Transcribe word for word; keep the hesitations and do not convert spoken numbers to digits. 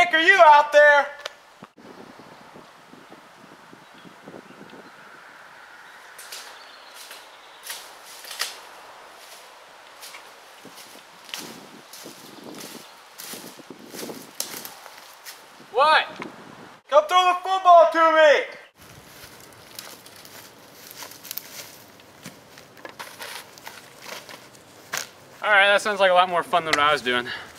Jake, are you out there? What? Come throw the football to me! Alright, that sounds like a lot more fun than what I was doing.